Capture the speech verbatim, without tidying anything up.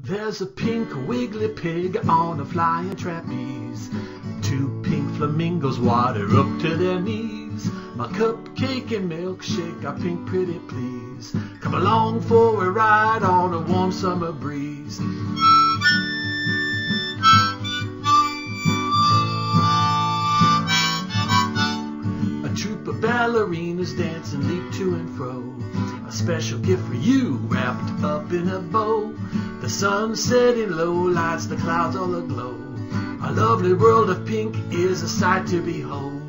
There's a pink wiggly pig on a flying trapeze. Two pink flamingos water up to their knees. My cupcake and milkshake are pink pretty please. Come along for a ride on a warm summer breeze. A troop of ballerinas dance and leap to and fro. A special gift for you wrapped up in a bow. The sun setting low lights the clouds all aglow. Our lovely world of pink is a sight to behold.